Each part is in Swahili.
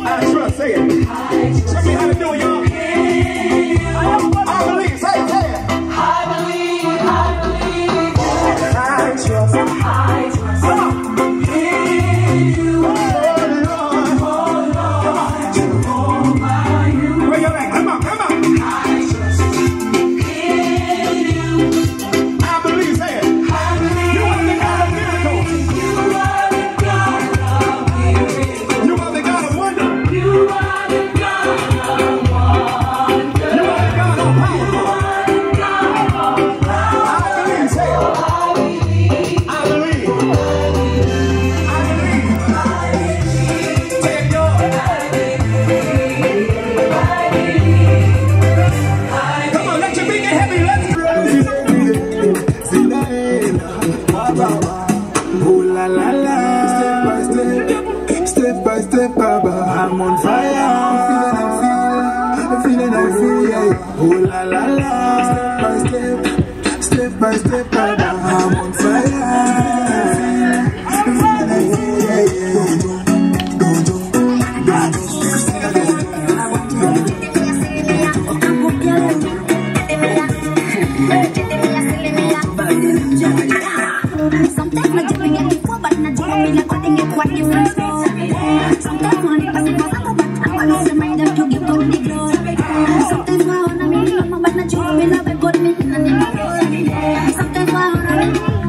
I trust, say it. Show me how to do it, y'all. I believe, say it. I believe. I trust. Come on. In you, oh Lord, Jehovah, where you at? Come on. I trust in you. I believe, say it. I believe. You are the God of miracles. You are the God of miracles. You are the God of wonder. You are the God of wonder. You are the God of power. You are the God of power. I believe, say it. I believe. Say it, y'all. Come on, let your feet get heavy. Let's go. Ooh la la la, step by step, Baba, I'm on fire. I'm feeling, yeah. Ooh la la la, step by step, Baba, I'm on fire. I'm feeling, yeah. Sometimes I just forget before, but not just me like cutting it what you want. Sometimes money passes for some, but I'm always reminded to give God the glory. Sometimes I wanna be alone, but not you me love and God me nothing. Sometimes I wanna be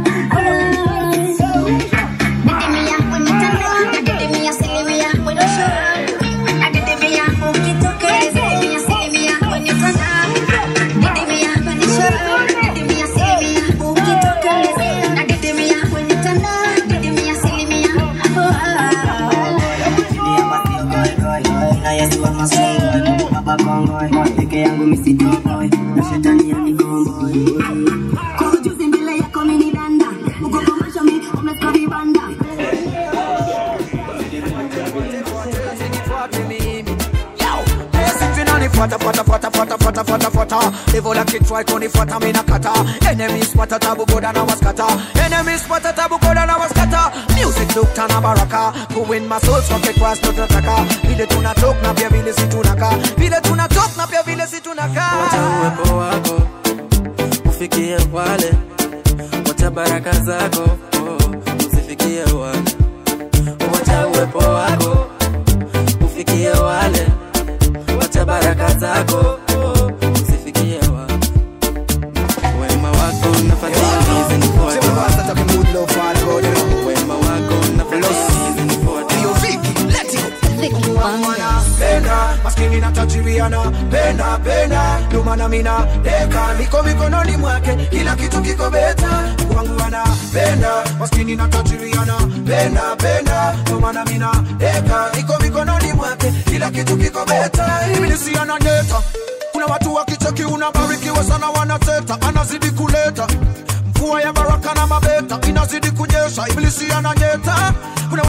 Fata. Devil like it try to fata me nakata. Enemies spata tabu go down our scatter. Enemies spata tabu go down our scatter. Music look tana baraka. Who win my soul so get cross to taka. Vile tuna talk na pia vile si tunaka. Vile tuna talk na pia vile si tunaka. Wacha uwepo wako ufikie wale. Wacha baraka zako usifikie wale. Wacha uwepo wako ufikie wale. Wacha baraka zako usifikie wale. Wema wako unafatia hizi ni kwa wema wako unafatia hizi ni kwa Penda, maskini na tajiriana. Penda, lumana mina deka. Niko mikononi mwake, kila kitu kiko beta. Kwangu anapenda, maskini na tajiriana. Penda, lumana mina deka. Niko mikononi mwake, kila kitu kiko beta. Ibilisi ananyeta. Kuna watu wakicheki unabarikiwa sana wanateta. Anazidi kuleta mvua ya baraka na mabeta. Inazidi kunyesha, ibilisi ananyeta.